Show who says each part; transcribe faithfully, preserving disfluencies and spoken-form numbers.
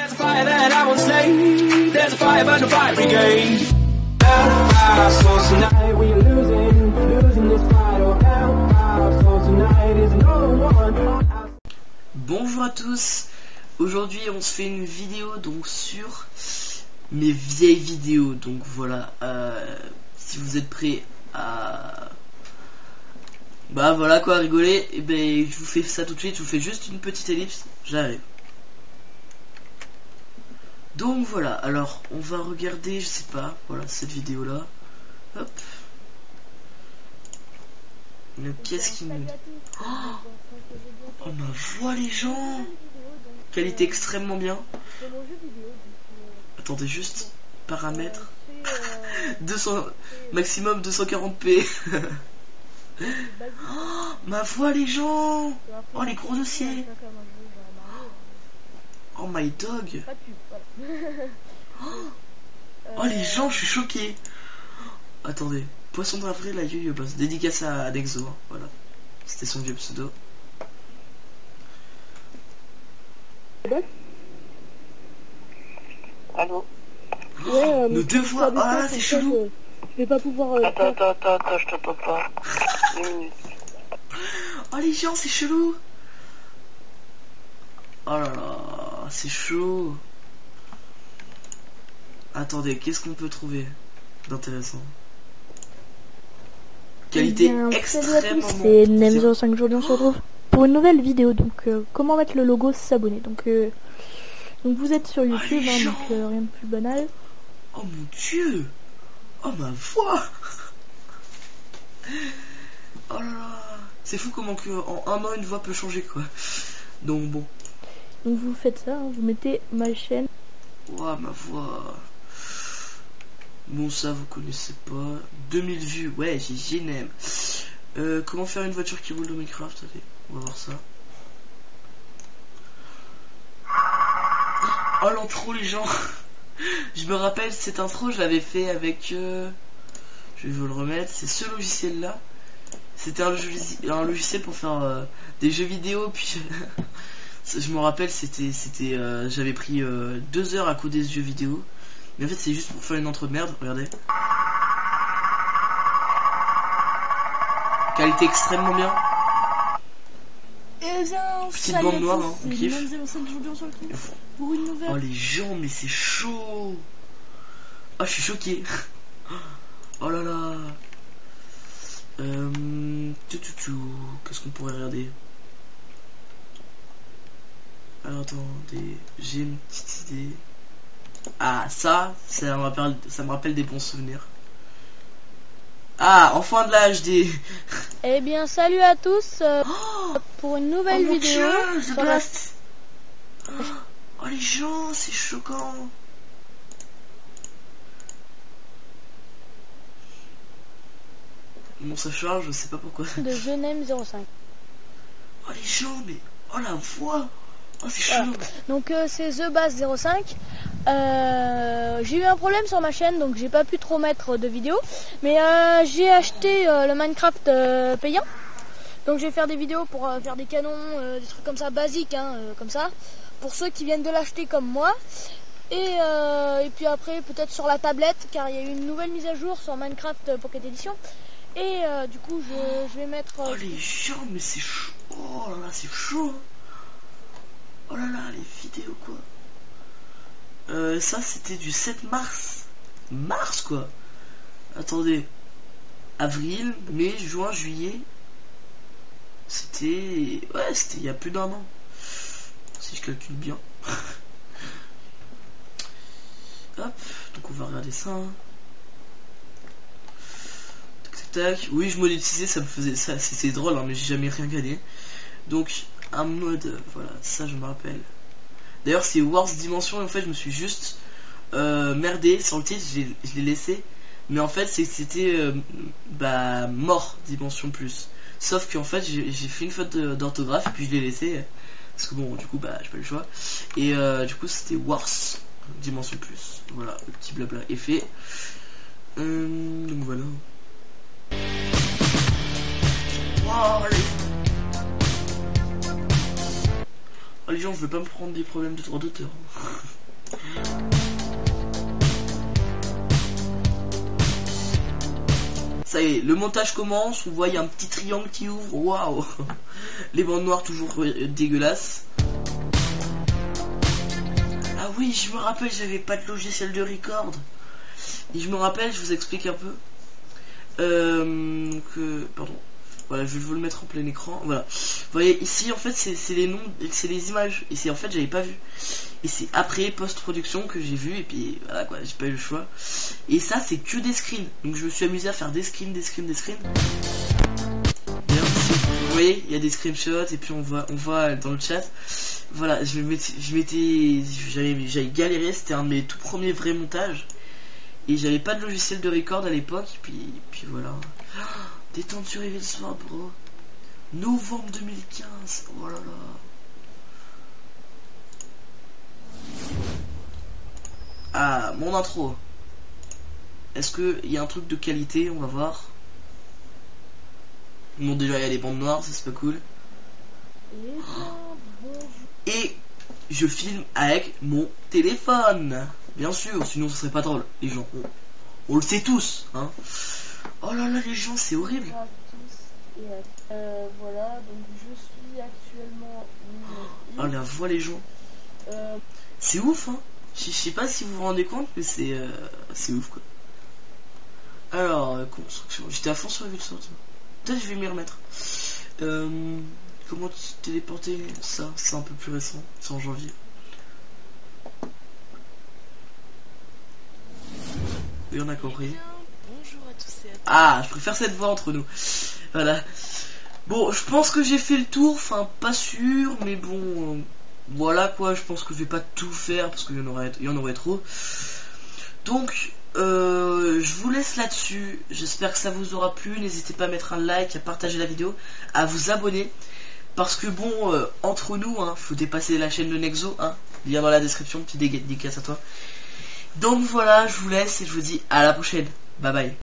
Speaker 1: There's a fire that I won't slay. There's a fire burn the fire brigade. Our souls tonight, we are losing, losing this fight. Oh, our souls tonight is no one.
Speaker 2: Bonjour à tous. Aujourd'hui, on se fait une vidéo donc sur mes vieilles vidéos. Donc voilà, euh, si vous êtes prêts à bah voilà quoi, rigoler, et ben je vous fais ça tout de suite. Je vous fais juste une petite ellipse, j'arrive. Donc voilà, alors on va regarder, je sais pas, voilà cette vidéo là. Hop. Mais qu'est-ce qui nous... Oh, oh ma voix les gens. Qualité extrêmement bien. Attendez juste, paramètres. deux cents, maximum deux cent quarante p. Oh, ma voix les gens. Oh les gros dossiers. Oh my dog. Oh les gens, je suis choqué. Attendez, poisson d'avril, la yo-yo boss. Dédicace à Nexo, hein. Voilà. C'était son vieux pseudo.
Speaker 3: Allô.
Speaker 2: Oh, ouais, nos deux voix. Ah là, c'est chelou.
Speaker 3: Je vais pas pouvoir. Euh, attends, attends, attends, attends, je t'entends pas. Une minute.
Speaker 2: Oh les gens, c'est chelou. Oh là là, c'est chaud. Attendez, qu'est-ce qu'on peut trouver d'intéressant? Qualité
Speaker 4: eh bien,
Speaker 2: extrêmement.
Speaker 4: C'est Nem zéro cinq. Aujourd'hui on se retrouve pour une nouvelle vidéo. Donc euh, comment mettre le logo s'abonner. Donc euh, donc vous êtes sur YouTube,
Speaker 2: oh,
Speaker 4: hein, donc euh, rien de plus banal.
Speaker 2: Oh mon dieu. Oh ma voix. Oh là là. C'est fou comment que en un an une voix peut changer quoi. Donc bon.
Speaker 4: Donc vous faites ça, hein, vous mettez ma chaîne.
Speaker 2: Ouah, ma voix. Bon, ça vous connaissez pas. deux mille vues, ouais, j'ai génial. Euh, comment faire une voiture qui roule dans Minecraft? Allez, on va voir ça. Oh l'intro les gens. Je me rappelle cette intro, je l'avais fait avec euh... je vais vous le remettre. C'est ce logiciel là. C'était un, un logiciel pour faire euh, des jeux vidéo. Puis je me rappelle, c'était, c'était, euh, j'avais pris euh, deux heures à coder ce jeu vidéo. Mais en fait, c'est juste pour faire une intro de merde. Regardez. Qualité extrêmement bien.
Speaker 4: Et bien,
Speaker 2: petite bande noire, hein, on kiffe.
Speaker 4: Pour une nouvelle.
Speaker 2: Oh les gens, mais c'est chaud. Oh, je suis choqué. Oh là là. Euh, Qu'est-ce qu'on pourrait regarder? Alors attendez, j'ai une petite idée. Ah ça, ça me rappelle, ça me rappelle des bons souvenirs. Ah, enfin de la H D.
Speaker 4: Eh bien salut à tous euh, oh pour une nouvelle
Speaker 2: oh
Speaker 4: vidéo.
Speaker 2: Dieu,
Speaker 4: sur la...
Speaker 2: Oh les gens, c'est choquant. Bon ça charge, je sais pas pourquoi.
Speaker 4: De Nem zéro cinq.
Speaker 2: Oh les gens, mais oh la voix. Oh c'est
Speaker 4: voilà.
Speaker 2: chaud.
Speaker 4: Donc euh, c'est The Bass zéro cinq. Euh, j'ai eu un problème sur ma chaîne, donc j'ai pas pu trop mettre de vidéos. Mais euh, j'ai acheté euh, le Minecraft euh, payant. Donc je vais faire des vidéos pour euh, faire des canons, euh, des trucs comme ça basiques, hein, euh, comme ça. Pour ceux qui viennent de l'acheter comme moi. Et, euh, et puis après peut-être sur la tablette, car il y a eu une nouvelle mise à jour sur Minecraft Pocket Edition. Et euh, du coup je, je vais mettre... Euh,
Speaker 2: oh les gens, mais c'est chaud. Oh là là, c'est chaud. Oh là là, les vidéos quoi. Euh, ça c'était du sept mars. Mars quoi. Attendez. Avril, mai, juin, juillet. C'était... Ouais, c'était il y a plus d'un an. Si je calcule bien. Hop, donc on va regarder ça. Hein. Tac tac tac. Oui, je monétisais, ça me faisait ça, c'était drôle, hein, mais j'ai jamais rien gagné. Donc un mode, voilà, ça je me rappelle. D'ailleurs c'est Wars Dimension et en fait je me suis juste euh, merdé sur le titre, je l'ai laissé. Mais en fait c'était euh, bah mort Dimension plus. Sauf qu'en fait j'ai fait une faute d'orthographe et puis je l'ai laissé. Parce que bon du coup bah j'ai pas le choix. Et euh, du coup c'était Wars Dimension plus. Voilà, le petit blabla est fait. Euh, donc voilà. Wow, allez. Oh les gens, je veux pas me prendre des problèmes de droit d'auteur. Ça y est, le montage commence, vous voyez un petit triangle qui ouvre, waouh. Les bandes noires toujours euh, dégueulasses. Ah oui, je me rappelle, j'avais pas de logiciel de record. Et je me rappelle, je vous explique un peu. Euh, donc, euh, pardon. Voilà, je vais vous le mettre en plein écran. Voilà. Vous voyez, ici, en fait, c'est les noms, c'est les images. Et c'est en fait, j'avais pas vu. Et c'est après post-production que j'ai vu. Et puis, voilà quoi, j'ai pas eu le choix. Et ça, c'est que des screens. Donc, je me suis amusé à faire des screens, des screens, des screens. Vous voyez, il y a des screenshots. Et puis, on voit, on voit dans le chat. Voilà, je m'étais, je m'étais, j'avais galéré. C'était un de mes tout premiers vrais montages. Et j'avais pas de logiciel de record à l'époque. Et puis, puis voilà. Détente sur Evil Sword, bro. Novembre deux mille quinze. Oh là là. Ah, mon intro. Est-ce que il y a un truc de qualité? On va voir. Bon, déjà, il y a les bandes noires, ça c'est pas cool. Et je filme avec mon téléphone. Bien sûr, sinon ce serait pas drôle. Les gens, on, on le sait tous, hein. Oh là là, les gens, c'est horrible.
Speaker 4: Bonjour à tous et à- euh, voilà, donc je suis actuellement une
Speaker 2: Oh la voix, les gens.
Speaker 4: euh,
Speaker 2: C'est ouf, hein. Je je sais pas si vous vous rendez compte, mais c'est euh, c'est ouf, quoi. Alors, euh, construction. J'étais à fond sur Evil Sword. Peut-être je vais m'y remettre. Euh, comment te téléporter? Ça, c'est un peu plus récent. C'est en janvier. Et on a compris.
Speaker 5: Bonjour à tous et à toutes.
Speaker 2: Ah, je préfère cette voix entre nous. Voilà. Bon, je pense que j'ai fait le tour. Enfin, pas sûr, mais bon... euh, voilà quoi, je pense que je vais pas tout faire parce qu'il y en aurait, il y en aurait trop. Donc, euh, je vous laisse là-dessus. J'espère que ça vous aura plu. N'hésitez pas à mettre un like, à partager la vidéo, à vous abonner. Parce que bon, euh, entre nous, hein, faut dépasser la chaîne de Nexo. Hein, lien dans la description, petit dédicace à toi. Donc voilà, je vous laisse et je vous dis à la prochaine. Bye bye.